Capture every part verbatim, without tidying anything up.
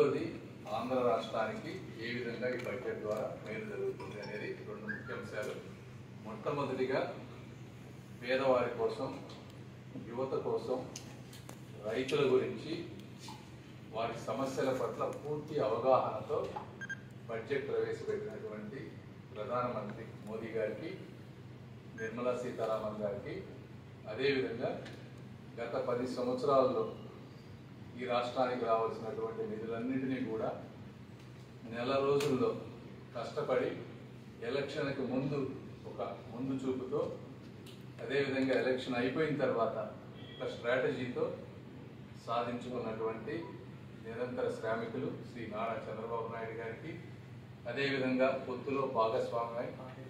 రెండోది ఆంధ్ర రాష్ట్రానికి ఏ విధంగా ఈ బడ్జెట్ ద్వారా మేలు జరుగుతుంది అనేది రెండు ముఖ్య అంశాలు. మొట్టమొదటిగా పేదవారి కోసం, యువత కోసం, రైతుల గురించి, వారి సమస్యల పట్ల పూర్తి అవగాహనతో బడ్జెట్ ప్రవేశపెట్టినటువంటి ప్రధానమంత్రి మోదీ గారికి, నిర్మలా సీతారామన్ గారికి, అదేవిధంగా గత పది సంవత్సరాల్లో ఈ రాష్ట్రానికి రావాల్సినటువంటి నిధులన్నింటినీ కూడా నెల రోజుల్లో కష్టపడి ఎలక్షన్కి ముందు ఒక ముందు చూపుతో, అదేవిధంగా ఎలక్షన్ అయిపోయిన తర్వాత ఒక స్ట్రాటజీతో సాధించుకున్నటువంటి నిరంతర శ్రామికులు శ్రీ నారా చంద్రబాబు నాయుడు గారికి, అదేవిధంగా పొత్తులో భాగస్వామ్యం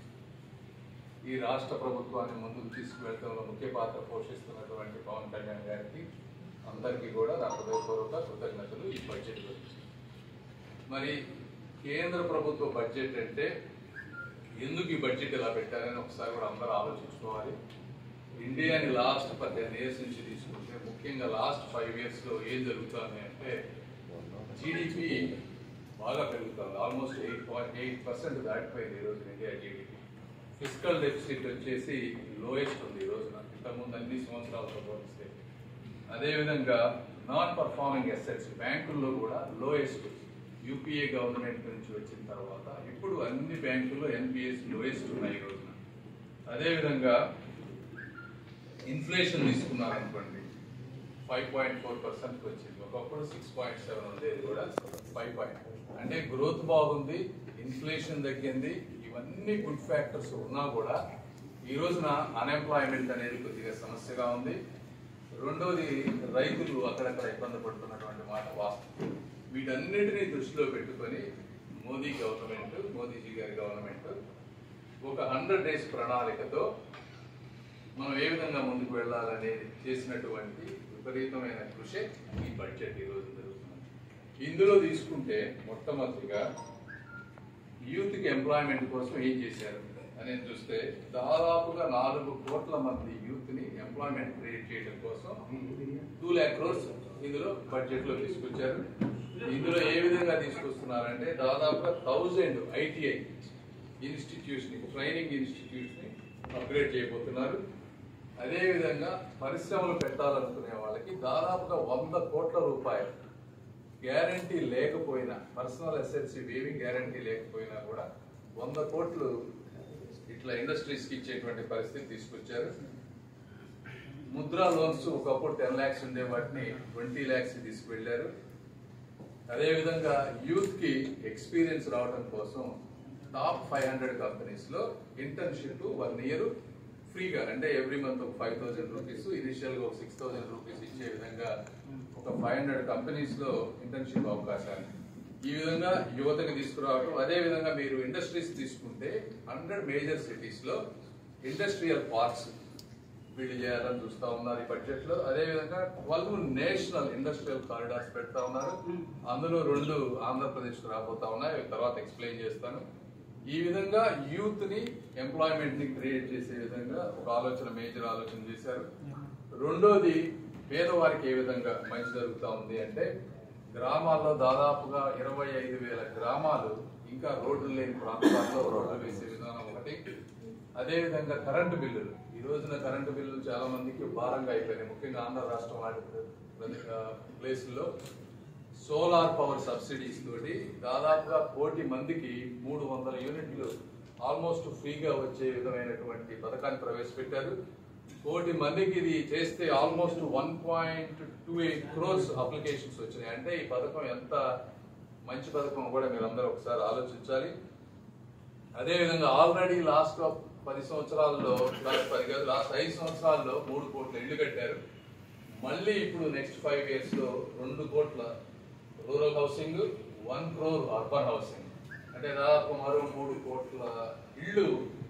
ఈ రాష్ట్ర ప్రభుత్వాన్ని ముందుకు తీసుకువెళ్లడంలో ముఖ్య పాత్ర పోషిస్తున్నటువంటి పవన్ కళ్యాణ్ గారికి అందరికీ కూడా నా హృదయపూర్వక కృతజ్ఞతలు. ఈ బడ్జెట్ గురించి మరి కేంద్ర ప్రభుత్వ బడ్జెట్ అంటే ఎందుకు ఈ బడ్జెట్ ఇలా పెట్టారని ఒకసారి కూడా అందరూ ఆలోచించుకోవాలి. ఇండియాని లాస్ట్ పద్దెనిమిది ఇయర్స్ నుంచి తీసుకుంటే, ముఖ్యంగా లాస్ట్ ఫైవ్ ఇయర్స్లో ఏం జరుగుతుంది అంటే జీడిపి బాగా పెరుగుతుంది. Almost eight point eight percent దాటిపోయింది ఈరోజు ఇండియా జీడిపి. ఫిస్కల్ డెఫిసిట్ వచ్చేసి లోయెస్ట్ ఉంది ఈ రోజున, ఇంతకుముందు అన్ని సంవత్సరాలతో పోలిస్తే. అదేవిధంగా నాన్ పర్ఫార్మింగ్ అసెట్స్ బ్యాంకుల్లో కూడా లోయెస్ట్, యూపీఏ గవర్నమెంట్ నుంచి వచ్చిన తర్వాత ఇప్పుడు అన్ని బ్యాంకుల్లో ఎన్పిఎస్ లోయెస్ట్ ఉన్నాయి ఈ రోజున. అదేవిధంగా ఇన్ఫ్లేషన్ తీసుకున్నారనుకోండి, ఫైవ్ పాయింట్ ఫోర్ పర్సెంట్కి వచ్చింది. ఒకప్పుడు సిక్స్ పాయింట్ సెవెన్ ఉండేది కూడా ఫైవ్ పాయింట్ అంటే గ్రోత్ బాగుంది, ఇన్ఫ్లేషన్ తగ్గింది. ఇవన్నీ గుడ్ ఫ్యాక్టర్స్ ఉన్నా కూడా ఈ రోజున అన్ఎంప్లాయ్మెంట్ అనేది కొద్దిగా సమస్యగా ఉంది. రెండోది రైతులు అక్కడక్కడ ఇబ్బంది పడుతున్నటువంటి మాట వాస్తవం. వీటన్నిటినీ దృష్టిలో పెట్టుకొని మోదీ గవర్నమెంట్, మోదీజీ గారి గవర్నమెంట్ ఒక హండ్రెడ్ డేస్ ప్రణాళికతో మనం ఏ విధంగా ముందుకు వెళ్ళాలనేది చేసినటువంటి విపరీతమైన కృషి ఈ బడ్జెట్ ఈరోజు జరుగుతుంది. ఇందులో తీసుకుంటే మొట్టమొదటిగా యూత్కి ఎంప్లాయ్మెంట్ కోసం ఏం చేశారు అనేది చూస్తే దాదాపుగా నాలుగు కోట్ల మంది యూత్ని ఎంప్లాయ్మెంట్ క్రియేట్ చేయడం కోసం టూ ల్యాక్ క్రోర్స్ ఇందులో బడ్జెట్లో తీసుకొచ్చారు. ఇందులో ఏ విధంగా తీసుకొస్తున్నారంటే దాదాపుగా థౌజండ్ ఐటీఐ ఇన్స్టిట్యూట్స్ని, ట్రైనింగ్ ఇన్స్టిట్యూట్స్ని అప్గ్రేడ్ చేయబోతున్నారు. అదేవిధంగా పరిశ్రమలు పెట్టాలనుకునే వాళ్ళకి దాదాపుగా వంద కోట్ల రూపాయలు గ్యారంటీ లేకపోయినా, పర్సనల్ అసెట్స్ ఏమీ గ్యారంటీ లేకపోయినా కూడా వంద కోట్లు ఇట్లా ఇండస్ట్రీస్కి ఇచ్చేటువంటి పరిస్థితి తీసుకొచ్చారు. ముద్రా లోన్స్ ఒకప్పుడు టెన్ ల్యాక్స్ ఉండే వాటిని ట్వంటీ ల్యాక్స్ తీసుకువెళ్ళారు. అదేవిధంగా యూత్కి ఎక్స్పీరియన్స్ రావడం కోసం టాప్ ఫైవ్ హండ్రెడ్ కంపెనీస్లో ఇంటర్న్షిప్ వన్ ఇయర్ ఫ్రీగా, అంటే ఎవ్రీ మంత్ ఒక ఫైవ్ థౌసండ్ రూపీస్, ఇనిషియల్గా ఒక సిక్స్ థౌసండ్ రూపీస్ ఇచ్చే విధంగా ఒక ఫైవ్ హండ్రెడ్ కంపెనీస్లో ఇంటర్న్షిప్ అవకాశాలు ఈ విధంగా యువతకు తీసుకురావడం. అదేవిధంగా మీరు ఇండస్ట్రీస్ తీసుకుంటే హండ్రెడ్ మేజర్ సిటీస్లో ఇండస్ట్రియల్ పార్క్స్ బిల్డ్ చేయాలని చూస్తూ ఉన్నారు ఈ బడ్జెట్లో. అదేవిధంగా ట్వెల్వ్ నేషనల్ ఇండస్ట్రియల్ కారిడార్స్ పెడతా ఉన్నారు. అందులో రెండు ఆంధ్రప్రదేశ్కు రాబోతా ఉన్నాయి, తర్వాత ఎక్స్ప్లెయిన్ చేస్తాను. ఈ విధంగా యూత్ని, ఎంప్లాయ్మెంట్ని క్రియేట్ చేసే విధంగా ఒక ఆలోచన, మేజర్ ఆలోచన చేశారు. రెండోది పేదవారికి ఏ విధంగా మంచి జరుగుతూ ఉంది అంటే గ్రామాల్లో దాదాపుగా ఇరవై ఐదు వేల గ్రామాలు ఇంకా రోడ్లు లేని ప్రాంతాల్లో రోడ్లు వేసే విధానం ఒకటి. అదేవిధంగా కరెంటు బిల్లులు, ఈ రోజున కరెంటు బిల్లులు చాలా మందికి భారంగా అయిపోయినాయి, ముఖ్యంగా ఆంధ్ర రాష్ట్రం లాంటి ప్లేసుల్లో. సోలార్ పవర్ సబ్సిడీస్ తోటి దాదాపుగా కోటి మందికి మూడు వందల యూనిట్లు ఆల్మోస్ట్ ఫ్రీగా వచ్చే విధమైనటువంటి పథకాన్ని ప్రవేశపెట్టారు. కోటి మందికి ఇది చేస్తే almost one point two eight crores applications వచ్చినాయి. అంటే ఈ పథకం ఎంత మంచి పథకం కూడా మీరు అందరూ ఒకసారి ఆలోచించాలి. అదేవిధంగా ఆల్రెడీ లాస్ట్ పది సంవత్సరాల్లో, లాస్ట్ పది కాదు లాస్ట్ ఐదు సంవత్సరాల్లో మూడు కోట్ల ఇళ్లు కట్టారు. మళ్ళీ ఇప్పుడు నెక్స్ట్ ఫైవ్ ఇయర్స్ లో రెండు కోట్ల rural housing, one crore urban housing, అంటే దాదాపు మరో మూడు కోట్ల ఇళ్ళు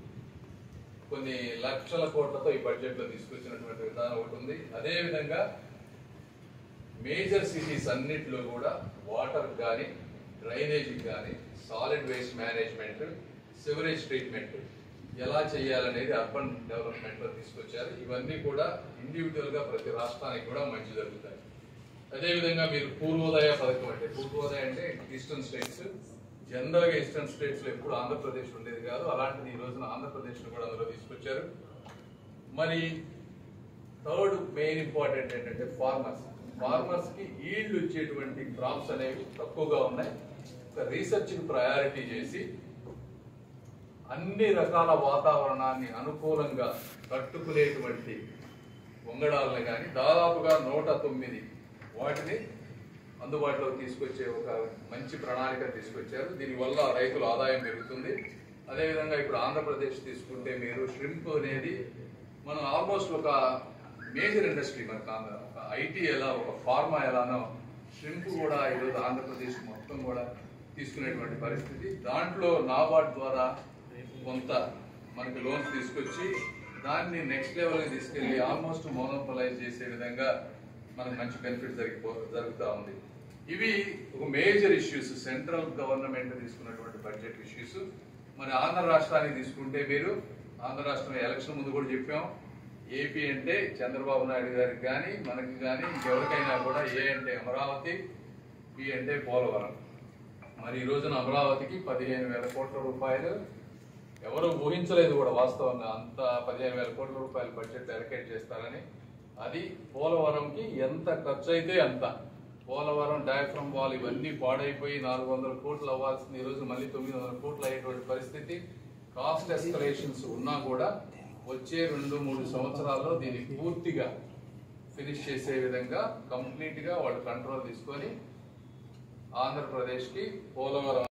కొన్ని లక్షల కోట్లతో ఈ బడ్జెట్ లో తీసుకొచ్చినటువంటి విధానం ఒకటి ఉంది. అదేవిధంగా మేజర్ సిటీస్ అన్నిటిలో కూడా వాటర్ కానీ, డ్రైనేజ్ కానీ, solid waste management, sewerage treatment ఎలా చేయాలనేది అర్బన్ డెవలప్మెంట్ లో తీసుకొచ్చారు. ఇవన్నీ కూడా ఇండివిజువల్ గా ప్రతి రాష్ట్రానికి కూడా మంచి జరుగుతాయి. అదేవిధంగా మీరు పూర్వోదయ పథకం అంటే పూర్వోదయ అంటే ఈస్టర్న్ స్టేట్స్, జనరల్గా ఈస్టర్న్ స్టేట్స్ లో ఎప్పుడు ఆంధ్రప్రదేశ్ ఉండేది కాదు, అలాంటిది ఈ రోజున ఆంధ్రప్రదేశ్ కూడా అందులో తీసుకొచ్చారు. మరి థర్డ్ మెయిన్ ఇంపార్టెంట్ ఏంటంటే ఫార్మర్స్ ఫార్మర్స్ కి ఈల్డ్ వచ్చేటువంటి క్రాప్స్ అనేవి తక్కువగా ఉన్నాయి. ఒక రీసెర్చ్ కి ప్రయారిటీ చేసి అన్ని రకాల వాతావరణాన్ని అనుకూలంగా తట్టుకునేటువంటి వంగడాలను కానీ దాదాపుగా నూట తొమ్మిది వాటిని అందుబాటులోకి తీసుకొచ్చే ఒక మంచి ప్రణాళిక తీసుకొచ్చారు. దీనివల్ల రైతుల ఆదాయం పెరుగుతుంది. అదేవిధంగా ఇప్పుడు ఆంధ్రప్రదేశ్ తీసుకుంటే మీరు ష్రింప్ అనేది మనం ఆల్మోస్ట్ ఒక మేజర్ ఇండస్ట్రీ, మనకు ఒక ఐటీ ఎలా ఒక ఫార్మా ఎలానో ష్రింప్ కూడా ఈరోజు ఆంధ్రప్రదేశ్ మొత్తం కూడా తీసుకునేటువంటి పరిస్థితి. దాంట్లో నాబార్డ్ ద్వారా కొంత మనకి లోన్స్ తీసుకొచ్చి దాన్ని నెక్స్ట్ లెవెల్కి తీసుకెళ్లి ఆల్మోస్ట్ మోనోపలైజ్ చేసే విధంగా మనకు మంచి బెనిఫిట్ జరిగిపో జరుగుతూ ఉంది. ఇవి ఒక మేజర్ ఇష్యూస్, సెంట్రల్ గవర్నమెంట్ తీసుకున్నటువంటి బడ్జెట్ ఇష్యూస్. మరి ఆంధ్ర రాష్ట్రానికి తీసుకుంటే మీరు ఆంధ్ర రాష్ట్రం ఎలక్షన్ ముందు కూడా చెప్పాం, ఏపీ అంటే చంద్రబాబు నాయుడు గారికి కానీ మనకి కానీ ఇంకెవరికైనా కూడా ఏ అంటే అమరావతి, బి అంటే పోలవరం. మరి ఈ రోజున అమరావతికి పదిహేను వేల కోట్ల రూపాయలు ఎవరు ఊహించలేదు కూడా వాస్తవంగా, అంత పదిహేను వేల కోట్ల రూపాయలు బడ్జెట్ అలొకేట్ చేస్తారని. అది పోలవరంకి ఎంత ఖర్చు అయితే అంత. పోలవరం డయాఫ్రమ్ వాల్ ఇవన్నీ పాడైపోయి నాలుగు వందల కోట్లు అవ్వాల్సింది ఈ రోజు మళ్ళీ తొమ్మిది వందల కోట్లు అయ్యేటువంటి పరిస్థితి. కాస్ట్ ఎస్కలేషన్స్ ఉన్నా కూడా వచ్చే రెండు మూడు సంవత్సరాల్లో దీన్ని పూర్తిగా ఫినిష్ చేసే విధంగా కంప్లీట్ గా వాళ్ళు కంట్రోల్ తీసుకొని ఆంధ్రప్రదేశ్ కి పోలవరం